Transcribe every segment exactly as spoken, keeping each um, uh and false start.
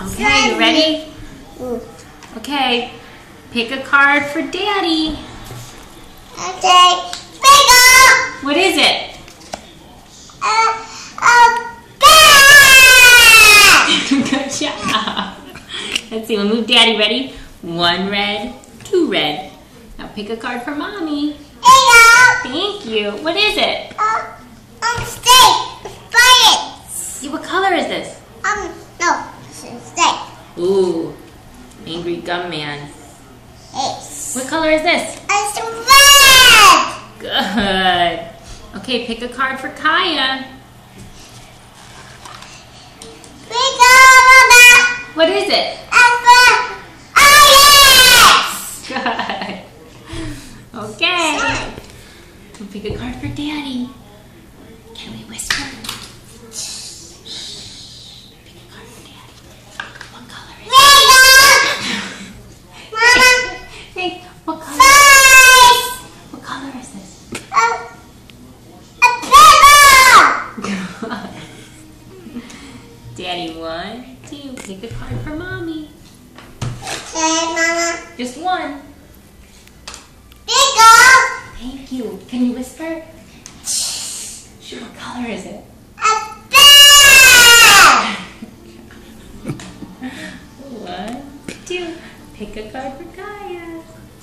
Okay, you ready? Okay, pick a card for Daddy. Okay, big. What is it? Uh, a bag. Good job. Let's see, we'll move Daddy. Ready? One red, two red. Now pick a card for Mommy. Big. Thank you. What is it? Uh, um, stay. Fire. See, what color is this? Um, no, stay. Ooh, Angry Gum Man. It's What color is this? it's red. Good. Okay, pick a card for Kaya. Big. Uh, What is it? uh, Alex. Good. Okay. We'll pick a card for Daddy. Can we whisper? Shh. Pick a card for Daddy. What color is it? Mama, Think, what color? five. What color is this? Uh, a pebble. Daddy, one, two. Pick a card for Mommy. Okay, Mama. Just one. Big. Thank you. Can you whisper? Shh. What color is it? A bag. One, two. Pick a card for Kaya.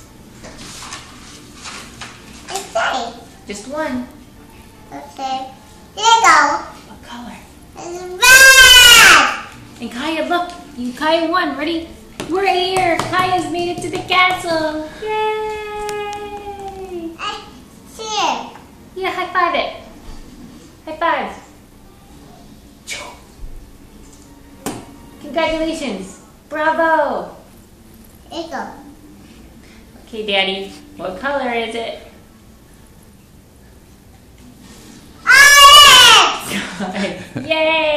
It's safe. Just one. Okay. Big. What color? It's red. And Kaya, look. You Kaya won. Ready? We're here. Kaya's made it to the castle. Yay! I see it. Yeah, high five it. High five. Congratulations. Bravo. Big. Okay, Daddy. What color is it? Alex. Yay!